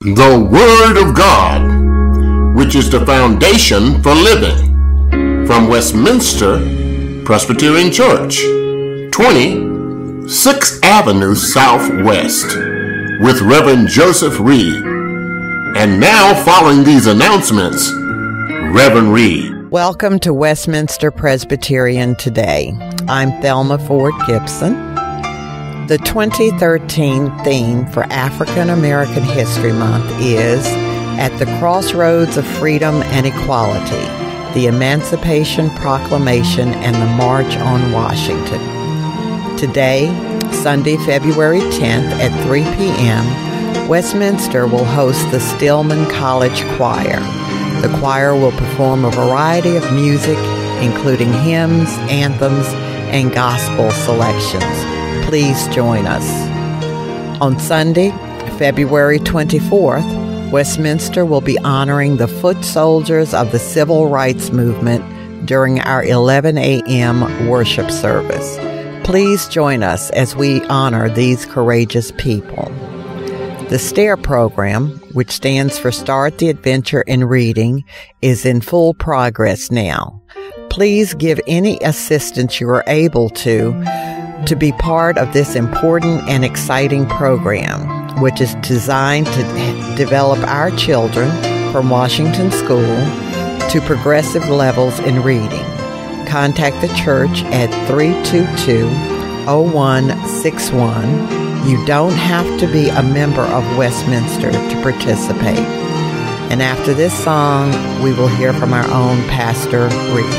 The Word of God, which is the foundation for living. From Westminster Presbyterian Church, 20 6th Avenue Southwest, with Reverend Joseph Reed. And now, following these announcements, Reverend Reed. Welcome to Westminster Presbyterian Today. I'm Thelma Ford Gibson. The 2013 theme for African American History Month is At the Crossroads of Freedom and Equality, the Emancipation Proclamation and the March on Washington. Today, Sunday, February 10th at 3 p.m., Westminster will host the Stillman College Choir. The choir will perform a variety of music, including hymns, anthems, and gospel selections. Please join us. On Sunday, February 24th, Westminster will be honoring the foot soldiers of the Civil Rights Movement during our 11 a.m. worship service. Please join us as we honor these courageous people. The STARE program, which stands for Start the Adventure in Reading, is in full progress now. Please give any assistance you are able to be part of this important and exciting program, which is designed to develop our children from Washington School to progressive levels in reading. Contact the church at 322-0161. You don't have to be a member of Westminster to participate. And after this song, we will hear from our own Pastor Reed.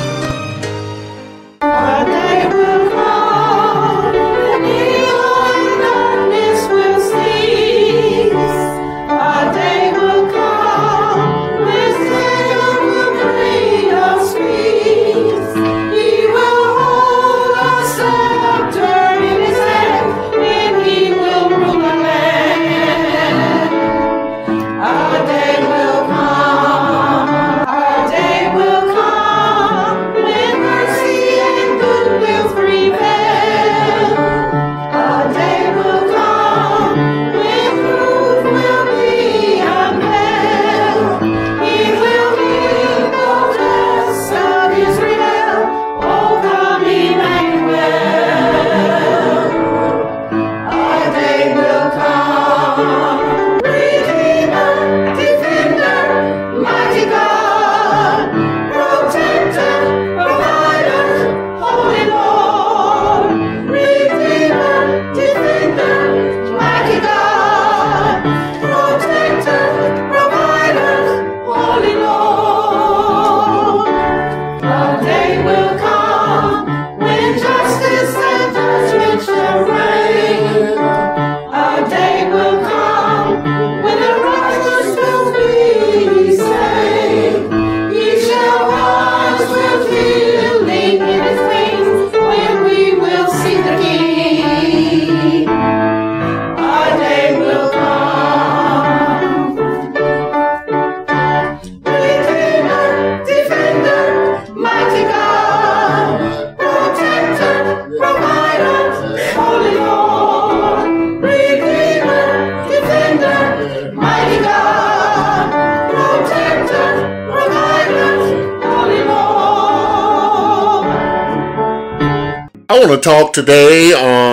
I want to talk today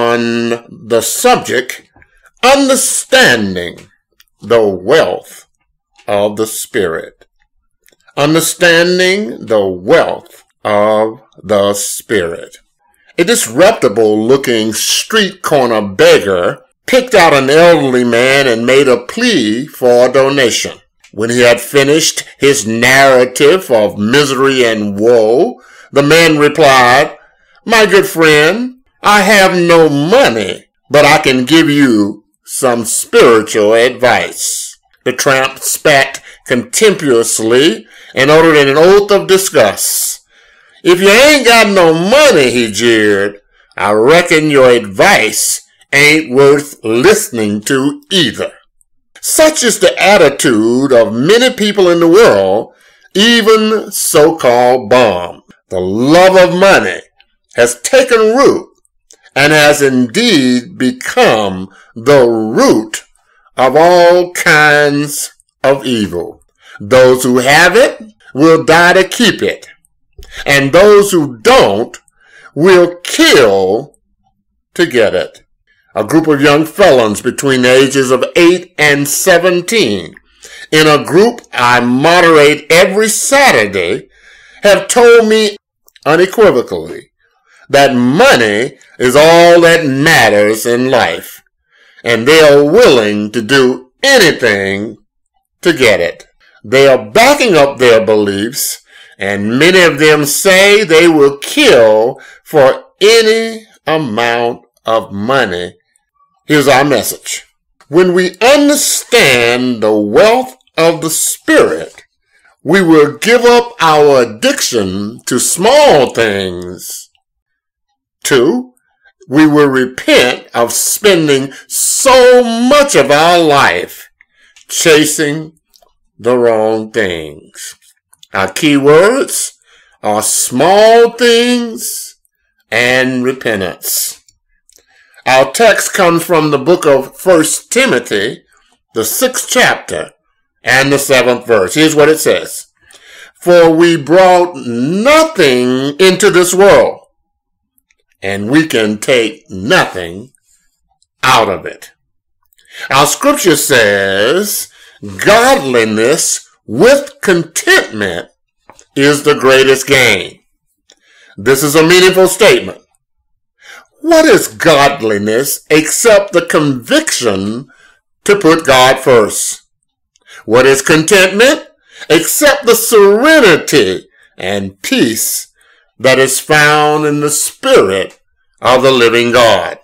on the subject, understanding the wealth of the Spirit. Understanding the wealth of the Spirit. A disreputable-looking street corner beggar picked out an elderly man and made a plea for a donation. When he had finished his narrative of misery and woe, the man replied, "My good friend, I have no money, but I can give you some spiritual advice." The tramp spat contemptuously and uttered an oath of disgust. "If you ain't got no money," he jeered, "I reckon your advice ain't worth listening to either." Such is the attitude of many people in the world, even so-called bums. The love of money has taken root and has indeed become the root of all kinds of evil. Those who have it will die to keep it, and those who don't will kill to get it. A group of young felons between the ages of 8 and 17, in a group I moderate every Saturday, have told me unequivocally that money is all that matters in life, and they are willing to do anything to get it. They are backing up their beliefs, and many of them say they will kill for any amount of money. Here's our message. When we understand the wealth of the Spirit, we will give up our addiction to small things. 2, we will repent of spending so much of our life chasing the wrong things. Our key words are small things and repentance. Our text comes from the book of 1 Timothy, the 6th chapter, and the 7th verse. Here's what it says. For we brought nothing into this world, and we can take nothing out of it. Our scripture says, godliness with contentment is the greatest gain. This is a meaningful statement. What is godliness except the conviction to put God first? What is contentment except the serenity and peace that is found in the Spirit of the living God?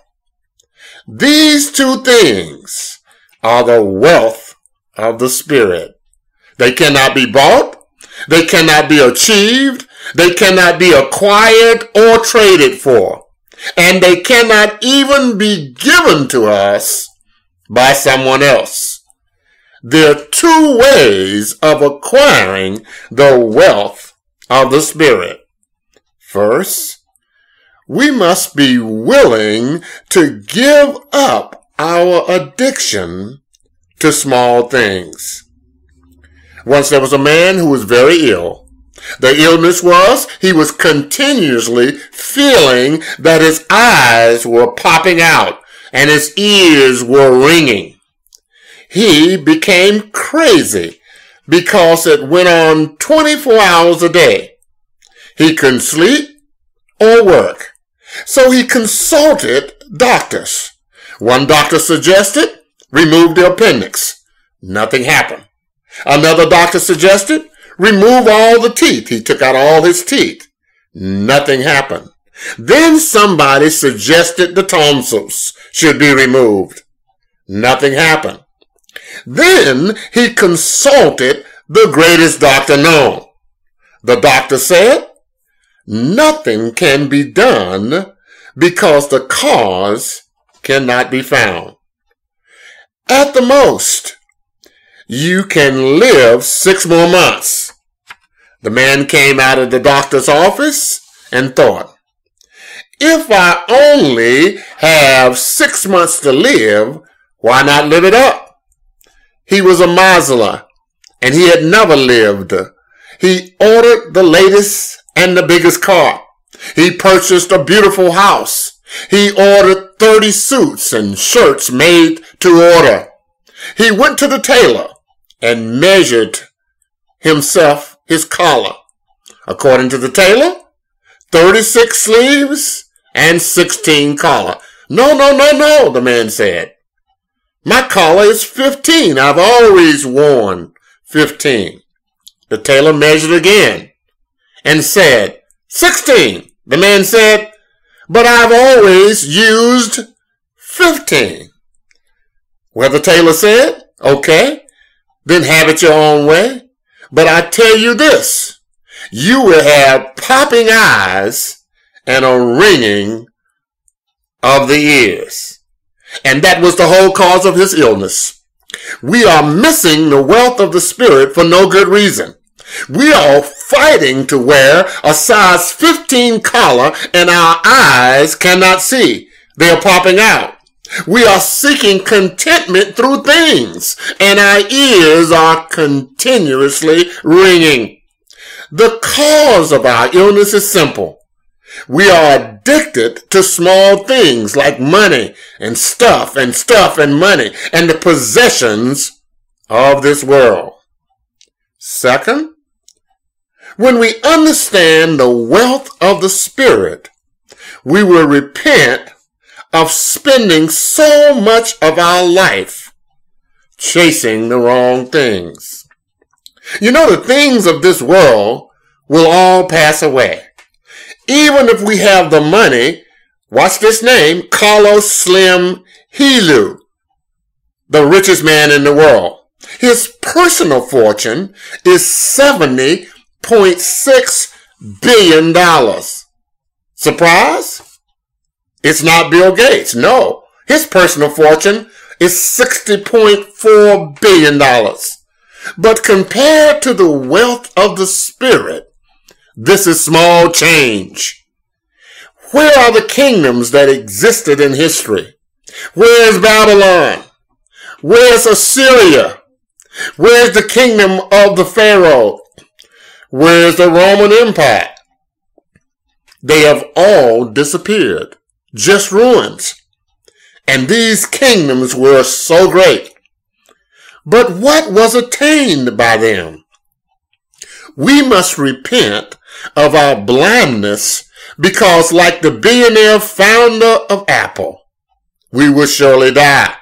These two things are the wealth of the Spirit. They cannot be bought. They cannot be achieved. They cannot be acquired or traded for. And they cannot even be given to us by someone else. There are two ways of acquiring the wealth of the Spirit. First, we must be willing to give up our addiction to small things. Once there was a man who was very ill. The illness was he was continuously feeling that his eyes were popping out and his ears were ringing. He became crazy because it went on 24 hours a day. He couldn't sleep or work. So he consulted doctors. One doctor suggested remove the appendix. Nothing happened. Another doctor suggested remove all the teeth. He took out all his teeth. Nothing happened. Then somebody suggested the tonsils should be removed. Nothing happened. Then he consulted the greatest doctor known. The doctor said, nothing can be done because the cause cannot be found. At the most, you can live 6 more months. The man came out of the doctor's office and thought, if I only have 6 months to live, why not live it up? He was a miser, and he had never lived. He ordered the latest and the biggest car. He purchased a beautiful house. He ordered 30 suits and shirts made to order. He went to the tailor and measured himself his collar. According to the tailor, 36 sleeves and 16 collar. No, the man said. My collar is 15. I've always worn 15. The tailor measured again and said, 16. The man said, but I've always used 15. Well, the tailor said, okay, then have it your own way. But I tell you this, you will have popping eyes and a ringing of the ears. And that was the whole cause of his illness. We are missing the wealth of the Spirit for no good reason. We are fighting to wear a size 15 collar and our eyes cannot see. They are popping out. We are seeking contentment through things, and our ears are continuously ringing. The cause of our illness is simple. We are addicted to small things like money and stuff and money and the possessions of this world. Second, when we understand the wealth of the Spirit, we will repent of spending so much of our life chasing the wrong things. You know, the things of this world will all pass away. Even if we have the money, watch this name, Carlos Slim Helu, the richest man in the world. His personal fortune is $70.6 billion. Surprise? It's not Bill Gates. No, his personal fortune is $60.4 billion. But compared to the wealth of the Spirit, this is small change. Where are the kingdoms that existed in history? Where is Babylon? Where's Assyria? Where's the kingdom of the Pharaoh? Where's the Roman Empire? They have all disappeared, just ruins. And these kingdoms were so great. But what was attained by them? We must repent of our blindness, because like the billionaire founder of Apple, we will surely die.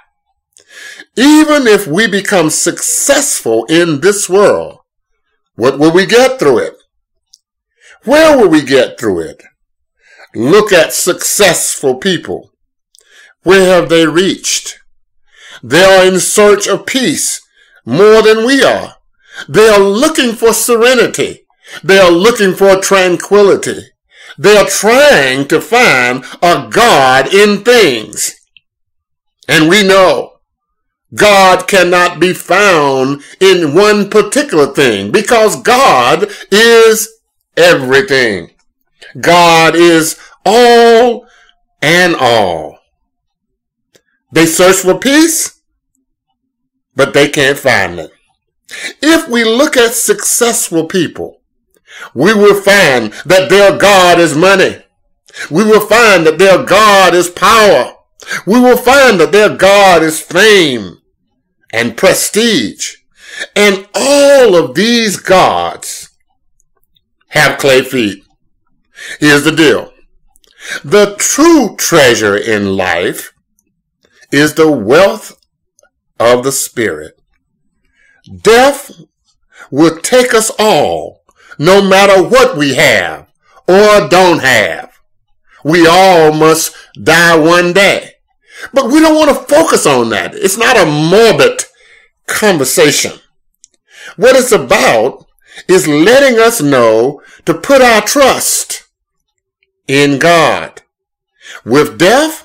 Even if we become successful in this world, what will we get through it? Where will we get through it? Look at successful people. Where have they reached? They are in search of peace more than we are. They are looking for serenity. They are looking for tranquility. They are trying to find a God in things. And we know God cannot be found in one particular thing, because God is everything. God is all and all. They search for peace, but they can't find it. If we look at successful people, we will find that their God is money. We will find that their God is power. We will find that their God is fame and prestige. And all of these gods have clay feet. Here's the deal. The true treasure in life is the wealth of the Spirit. Death will take us all, no matter what we have or don't have. We all must die one day. But we don't want to focus on that. It's not a morbid conversation. What it's about is letting us know to put our trust in God. With death,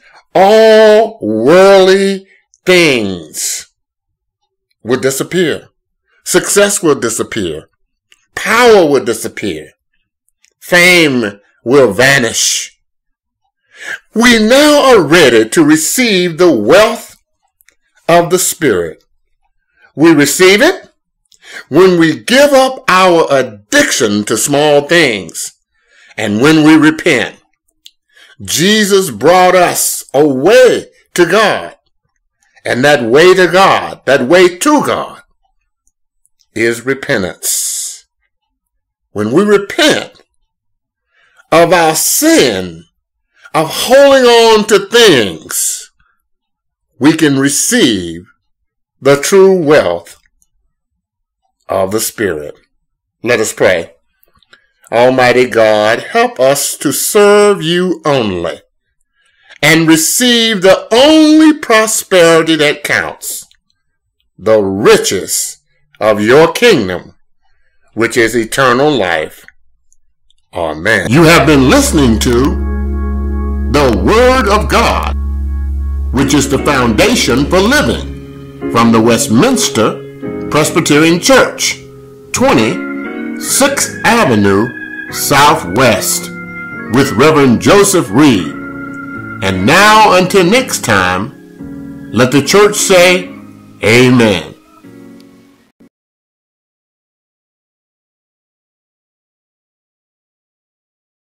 all worldly things will disappear. Success will disappear. Power will disappear. Fame will vanish. We now are ready to receive the wealth of the Spirit. We receive it when we give up our addiction to small things and when we repent. Jesus brought us a way to God. And that way to God, that way to God, is repentance. When we repent of our sin, of holding on to things, we can receive the true wealth of the Spirit. Let us pray. Almighty God, help us to serve you only and receive the only prosperity that counts, the riches of your kingdom, which is eternal life. Amen. You have been listening to the Word of God, which is the foundation for living, from the Westminster Presbyterian Church, 26th Avenue Southwest, with Reverend Joseph Reed. And now until next time, let the church say, Amen.